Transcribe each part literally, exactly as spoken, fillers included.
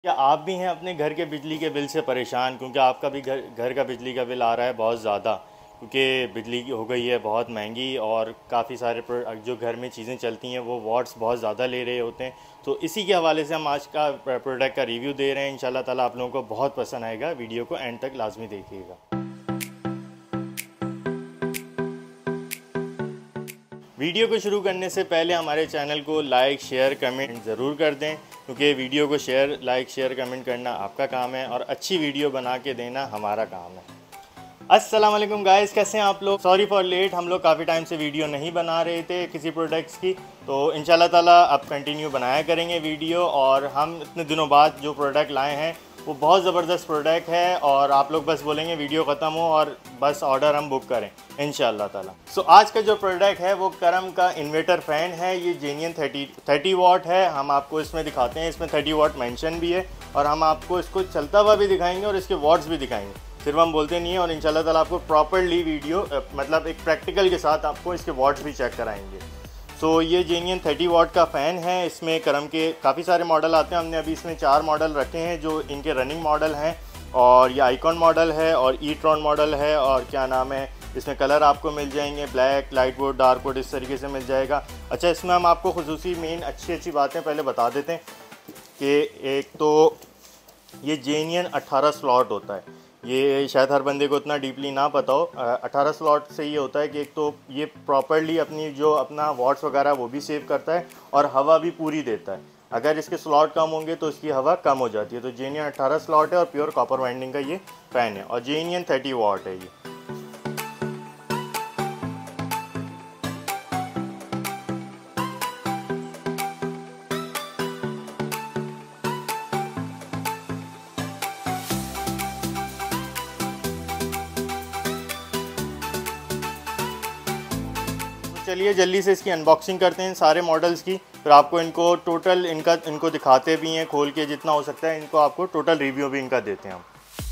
क्या आप भी हैं अपने घर के बिजली के बिल से परेशान? क्योंकि आपका भी घर घर का बिजली का बिल आ रहा है बहुत ज़्यादा, क्योंकि बिजली की हो गई है बहुत महंगी और काफ़ी सारे प्रो- जो घर में चीज़ें चलती हैं वो वाट्स बहुत ज़्यादा ले रहे होते हैं। तो इसी के हवाले से हम आज का प्रोडक्ट का रिव्यू दे रहे हैं। इंशाल्लाह ताला आप लोगों को बहुत पसंद आएगा। वीडियो को एंड तक लाजमी देखिएगा। वीडियो को शुरू करने से पहले हमारे चैनल को लाइक शेयर कमेंट ज़रूर कर दें, क्योंकि वीडियो को शेयर लाइक शेयर कमेंट करना आपका काम है और अच्छी वीडियो बना के देना हमारा काम है। अस्सलाम वालेकुम गाइस, कैसे हैं आप लोग? सॉरी फॉर लेट, हम लोग काफ़ी टाइम से वीडियो नहीं बना रहे थे किसी प्रोडक्ट्स की, तो इंशाल्लाह ताला अब कंटिन्यू बनाया करेंगे वीडियो। और हम इतने दिनों बाद जो प्रोडक्ट लाए हैं वो बहुत ज़बरदस्त प्रोडक्ट है और आप लोग बस बोलेंगे वीडियो ख़त्म हो और बस ऑर्डर हम बुक करें इंशाल्लाह ताला। सो so, आज का जो प्रोडक्ट है वो करम का इन्वर्टर फ़ैन है। ये जेनियन थर्टी थर्टी वाट है। हम आपको इसमें दिखाते हैं, इसमें थर्टी वाट मेंशन भी है और हम आपको इसको चलता हुआ भी दिखाएंगे और इसके वाट्स भी दिखाएंगे, सिर्फ हम बोलते नहीं है। और इंशाल्लाह ताला आपको प्रॉपरली वीडियो मतलब एक प्रैक्टिकल के साथ आपको इसके वाट्स भी चेक कराएंगे। सो so, ये जेनियन थर्टी वाट का फ़ैन है। इसमें करम के काफ़ी सारे मॉडल आते हैं। हमने अभी इसमें चार मॉडल रखे हैं जो इनके रनिंग मॉडल हैं, और ये आइकॉन मॉडल है और ई ट्रॉन मॉडल है, और क्या नाम है, इसमें कलर आपको मिल जाएंगे black, light wood, dark wood, इस तरीके से मिल जाएगा। अच्छा, इसमें हम आपको खुसूसी मेन अच्छी अच्छी बातें पहले बता देते हैं कि एक तो ये जेनियन अट्ठारह स्लॉट होता है। ये शायद हर बंदे को इतना डीपली ना पता हो। अठारह स्लॉट से ये होता है कि एक तो ये प्रॉपर्ली अपनी जो अपना वाट्स वगैरह वो भी सेव करता है और हवा भी पूरी देता है। अगर इसके स्लॉट कम होंगे तो इसकी हवा कम हो जाती है। तो जेनियन अट्ठारह स्लॉट है और प्योर कॉपर वाइंडिंग का ये फ़ैन है और जेनियन थर्टी वाट है ये। चलिए जल्दी से इसकी अनबॉक्सिंग करते हैं सारे मॉडल्स की, फिर आपको इनको टोटल इनका इनको दिखाते भी हैं खोल के, जितना हो सकता है इनको आपको टोटल रिव्यू भी इनका देते हैं हम।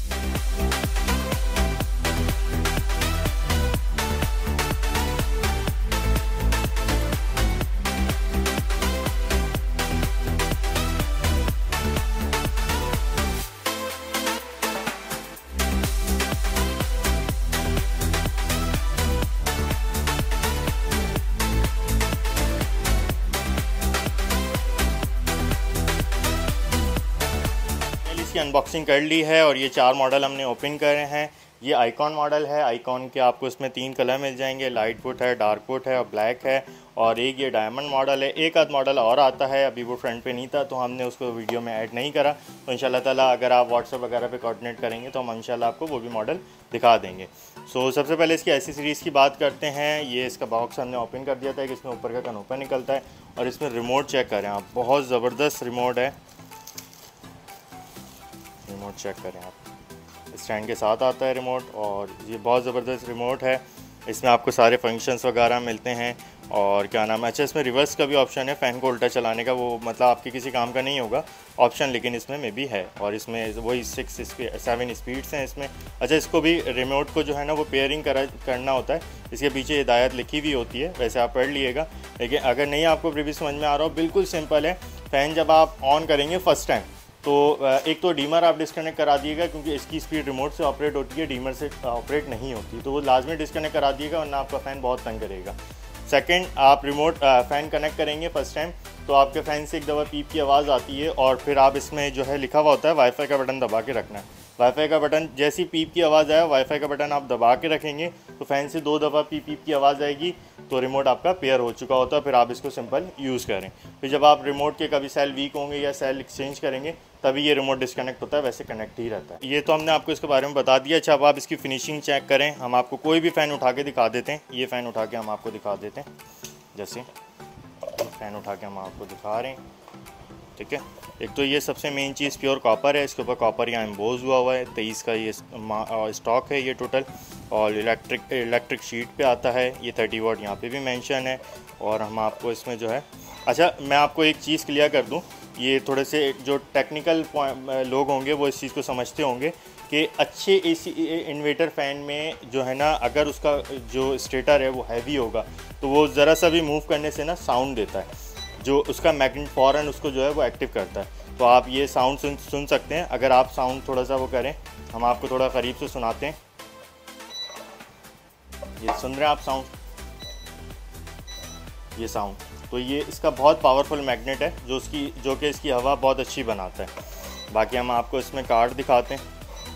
इसकी अनबॉक्सिंग कर ली है और ये चार मॉडल हमने ओपन करे हैं। ये आइकॉन मॉडल है। आइकॉन के आपको इसमें तीन कलर मिल जाएंगे, लाइट वुड है, डार्क वुड है और ब्लैक है। और एक ये डायमंड मॉडल है। एक आध मॉडल और आता है, अभी वो फ्रंट पे नहीं था तो हमने उसको वीडियो में ऐड नहीं करा। तो इंशाल्लाह ताला अगर आप व्हाट्सएप वगैरह पे कोऑर्डिनेट करेंगे तो हम इंशाल्लाह आपको वो भी मॉडल दिखा देंगे। सो so, सबसे पहले इसकी एसेसरीज़ की बात करते हैं। ये इसका बॉक्स हमने ओपन कर दिया था कि इसमें ऊपर का कनोपा निकलता है और इसमें रिमोट चेक करें आप, बहुत ज़बरदस्त रिमोट है। रिमोट चेक करें आप, स्टैंड के साथ आता है रिमोट और ये बहुत ज़बरदस्त रिमोट है। इसमें आपको सारे फंक्शंस वगैरह मिलते हैं और क्या नाम है, अच्छा इसमें रिवर्स का भी ऑप्शन है फ़ैन को उल्टा चलाने का, वो मतलब आपके किसी काम का नहीं होगा ऑप्शन, लेकिन इसमें में भी है। और इसमें वही सिक्स सेवन स्पीड्स हैं इसमें। अच्छा, इसको भी रिमोट को जो है ना वो पेयरिंग करा करना होता है। इसके पीछे हिदायत लिखी हुई होती है, वैसे आप पढ़ लिएगा, लेकिन अगर नहीं आपको फिर भी समझ में आ रहा हो, बिल्कुल सिंपल है। फ़ैन जब आप ऑन करेंगे फर्स्ट टाइम तो एक तो डीमर आप डिस्कनेक्ट करा दिएगा, क्योंकि इसकी स्पीड रिमोट से ऑपरेट होती है, डीमर से ऑपरेट नहीं होती, तो वो लाजमी डिस्कनेक्ट करा दिएगा वरना आपका फ़ैन बहुत तंग करेगा। सेकंड, आप रिमोट फ़ैन कनेक्ट करेंगे फर्स्ट टाइम तो आपके फ़ैन से एक दफ़ा पीप की आवाज़ आती है और फिर आप इसमें जो है लिखा हुआ होता है वाईफाई का बटन दबा के रखना है। वाईफाई का बटन जैसी पीप की आवाज़ आए, वाईफाई का बटन आप दबा के रखेंगे तो फ़ैन से दो दफ़ा पीप पीप की आवाज़ आएगी तो रिमोट आपका पेयर हो चुका होता है। फिर आप इसको सिंपल यूज़ करें। फिर जब आप रिमोट के कभी सेल वीक होंगे या सेल एक्सचेंज करेंगे तभी ये रिमोट डिस्कनेक्ट होता है, वैसे कनेक्ट ही रहता है। ये तो हमने आपको इसके बारे में बता दिया। अच्छा, अब आप इसकी फिनिशिंग चेक करें। हम आपको कोई भी फ़ैन उठा के दिखा देते हैं। ये फ़ैन उठा के हम आपको दिखा देते हैं, जैसे फ़ैन उठा के हम आपको दिखा रहे हैं, ठीक है। एक तो ये सबसे मेन चीज़ प्योर कॉपर है, इसके ऊपर कॉपर यहाँ एम्बोज हुआ हुआ है। तेईस का ये स्टॉक है ये टोटल, और इलेक्ट्रिक इलेक्ट्रिक शीट पे आता है। ये थर्टी वाट यहाँ पे भी मेंशन है। और हम आपको इसमें जो है, अच्छा मैं आपको एक चीज़ क्लियर कर दूँ, ये थोड़े से जो टेक्निकल लोग होंगे वो इस चीज़ को समझते होंगे कि अच्छे एसी इन्वर्टर फ़ैन में जो है ना, अगर उसका जो स्टेटर है वो हैवी होगा तो वो ज़रा सा भी मूव करने से ना साउंड देता है, जो उसका मैग्नेट फ़ौरन उसको जो है वो एक्टिव करता है। तो आप ये साउंड सुन सुन सकते हैं। अगर आप साउंड थोड़ा सा वो करें, हम आपको थोड़ा करीब से सुनाते हैं। ये सुन रहे हैं आप साउंड, ये साउंड, तो ये इसका बहुत पावरफुल मैग्नेट है जो इसकी जो कि इसकी हवा बहुत अच्छी बनाता है। बाकी हम आपको इसमें कार्ड दिखाते हैं,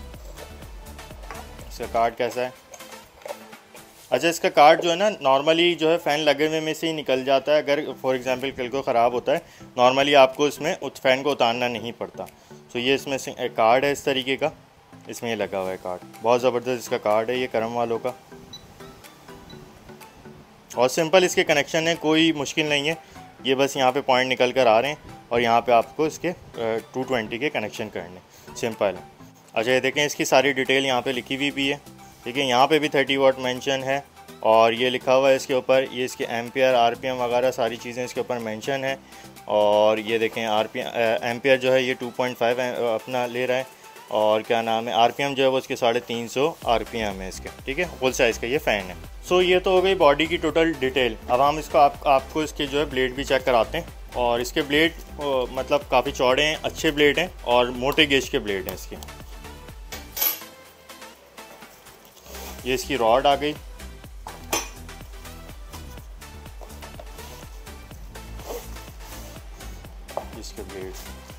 इसका कार्ड कैसा है। अच्छा, इसका कार्ड जो है ना नॉर्मली जो है फ़ैन लगे हुए में से ही निकल जाता है। अगर फॉर एग्जांपल कल को ख़राब होता है, नॉर्मली आपको इसमें उस फ़ैन को उतारना नहीं पड़ता। तो ये इसमें से एक कार्ड है इस तरीके का, इसमें ये लगा हुआ है कार्ड, बहुत ज़बरदस्त इसका कार्ड है ये करम वालों का। और सिंपल इसके कनेक्शन है, कोई मुश्किल नहीं है। ये बस यहाँ पे पॉइंट निकल कर आ रहे हैं और यहाँ पे आपको इसके टू ट्वेंटी के कनेक्शन करने, सिंपल है। अच्छा, ये देखें इसकी सारी डिटेल यहाँ पे लिखी हुई भी है, ठीक है। यहाँ पे भी थर्टी वाट मेंशन है और ये लिखा हुआ है इसके ऊपर, ये इसके एम्पियर, आरपीएम वगैरह सारी चीज़ें इसके ऊपर मेंशन है। और ये देखें आरपीएम, एम्पियर जो है ये टू पॉइंट फाइव अपना ले रहा है, और क्या नाम है आरपीएम जो है वो इसके साढ़े तीन सौ आरपीएम है इसके, ठीक है। फुल साइज़ का ये फ़ैन है। सो ये तो हो गई बॉडी की टोटल डिटेल। अब हम इसको आप, आपको इसके जो है ब्लेड भी चेक कराते हैं। और इसके ब्लेड मतलब काफ़ी चौड़े हैं, अच्छे ब्लेड हैं और मोटे गेज के ब्लेड हैं इसके। ये इसकी रॉड आ गई, इसके ब्लेड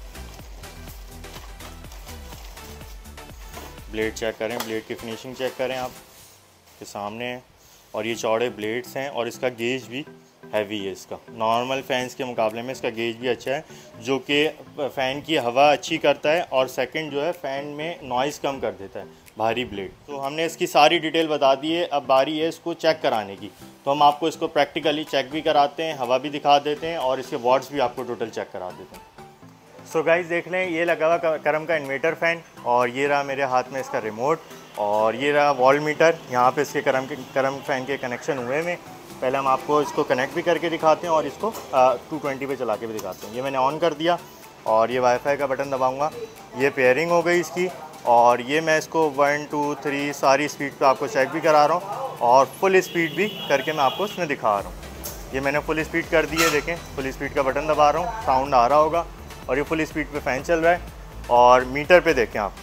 ब्लेड चेक करें, ब्लेड की फिनिशिंग चेक करें आप के सामने है। और ये चौड़े ब्लेड्स हैं और इसका गेज भी हैवी है इसका, नॉर्मल फैंस के मुकाबले में इसका गेज भी अच्छा है, जो कि फ़ैन की हवा अच्छी करता है और सेकंड जो है फ़ैन में नॉइज़ कम कर देता है, भारी ब्लेड। तो हमने इसकी सारी डिटेल बता दी है, अब बारी है इसको चेक कराने की। तो हम आपको इसको प्रैक्टिकली चेक भी कराते हैं, हवा भी दिखा देते हैं और इसके वॉट्स भी आपको टोटल चेक करा देते हैं। सो so गाइस देख लें, ये लगा हुआ करम का इन्वर्टर फ़ैन और ये रहा मेरे हाथ में इसका रिमोट और ये रहा वॉल मीटर। यहाँ पे इसके करम के करम फ़ैन के कनेक्शन हुए में। पहले हम आपको इसको कनेक्ट भी करके दिखाते हैं और इसको टू ट्वेंटी पे चला के भी दिखाते हैं। ये मैंने ऑन कर दिया और ये वाईफाई का बटन दबाऊंगा, ये पेयरिंग हो गई इसकी। और ये मैं इसको वन टू थ्री सारी स्पीड पे आपको चेक भी करा रहा हूँ और फुल स्पीड भी करके मैं आपको इसमें दिखा रहा हूँ। ये मैंने फुल स्पीड कर दी है, देखें फुल स्पीड का बटन दबा रहा हूँ, साउंड आ रहा होगा और ये फुल स्पीड पे फ़ैन चल रहा है। और मीटर पे देखें आप,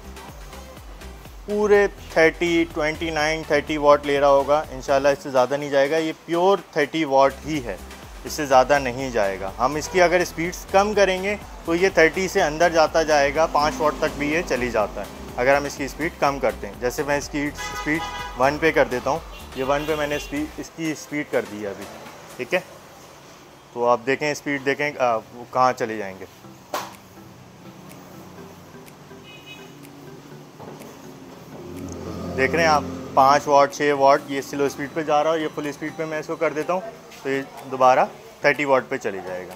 पूरे thirty, twenty nine, thirty watt ले रहा होगा इंशाल्लाह, इससे ज़्यादा नहीं जाएगा। ये प्योर थर्टी वाट ही है, इससे ज़्यादा नहीं जाएगा। हम इसकी अगर स्पीड्स कम करेंगे तो ये थर्टी से अंदर जाता जाएगा, पाँच वाट तक भी ये चली जाता है अगर हम इसकी स्पीड कम करते हैं। जैसे मैं इसकी स्पीड वन पे कर देता हूँ, ये वन पे मैंने स्पीड इसकी स्पीड कर दी है अभी, ठीक है। तो आप देखें स्पीड देखें वो कहाँ चले जाएंगे। देख रहे हैं आप, पाँच वाट, छः वाट ये स्लो स्पीड पे जा रहा है और ये फुल स्पीड पे मैं इसको कर देता हूँ तो ये दोबारा थर्टी वाट पे चले जाएगा।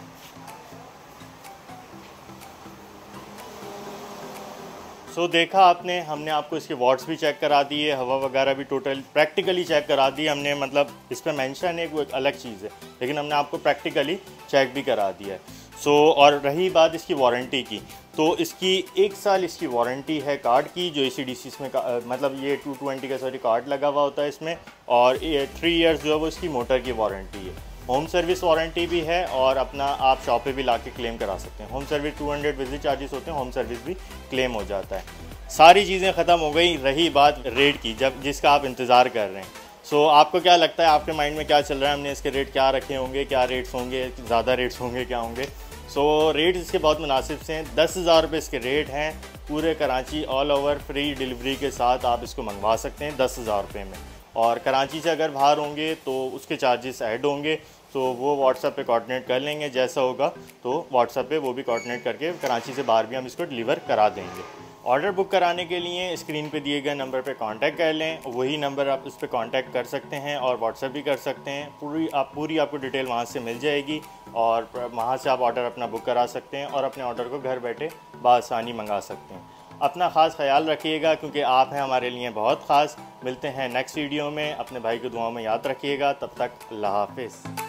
सो so, देखा आपने, हमने आपको इसके वाट्स भी चेक करा दिए, हवा वगैरह भी टोटल प्रैक्टिकली चेक करा दी हमने। मतलब इस पर मेंशन है वो एक अलग चीज़ है, लेकिन हमने आपको प्रैक्टिकली चेक भी करा दिया है। सो so, और रही बात इसकी वारंटी की, तो इसकी एक साल इसकी वारंटी है कार्ड की, जो ए सी डी सी इसमें का, मतलब ये टू ट्वेंटी का सॉरी कार्ड लगा हुआ होता है इसमें। और ये थ्री इयर्स जो है वो इसकी मोटर की वारंटी है। होम सर्विस वारंटी भी है और अपना आप शॉप पे भी लाके क्लेम करा सकते हैं। Home service two hundred visit charges होते हैं, होम सर्विस भी क्लेम हो जाता है। सारी चीज़ें ख़त्म हो गई, रही बात रेट की, जब जिसका आप इंतज़ार कर रहे हैं। सो so, आपको क्या लगता है, आपके माइंड में क्या चल रहा है, हमने इसके रेट क्या रखे होंगे, क्या रेट्स होंगे, ज़्यादा रेट्स होंगे, क्या होंगे। सो so, रेट इसके बहुत मुनासिब से हैं, दस हज़ार रुपये इसके रेट हैं। पूरे Karachi all over free delivery के साथ आप इसको मंगवा सकते हैं दस हज़ार रुपये में। और कराची से अगर बाहर होंगे तो उसके चार्जेस ऐड होंगे, तो वो व्हाट्सएप पे कोऑर्डिनेट कर लेंगे, जैसा होगा तो व्हाट्सएप पे वो भी कोऑर्डिनेट करके कराची से बाहर भी हम इसको डिलीवर करा देंगे। ऑर्डर बुक कराने के लिए स्क्रीन पे दिए गए नंबर पे कांटेक्ट कर लें, वही नंबर आप उस पर कांटेक्ट कर सकते हैं और व्हाट्सएप भी कर सकते हैं। पूरी आप पूरी आपको डिटेल वहाँ से मिल जाएगी और वहाँ से आप ऑर्डर अपना बुक करा सकते हैं और अपने ऑर्डर को घर बैठे बआसानी मंगा सकते हैं। अपना ख़ास ख्याल रखिएगा क्योंकि आप हैं हमारे लिए बहुत ख़ास। मिलते हैं नेक्स्ट वीडियो में, अपने भाई को दुआओं में याद रखिएगा। तब तक अल्लाह हाफ़िज़।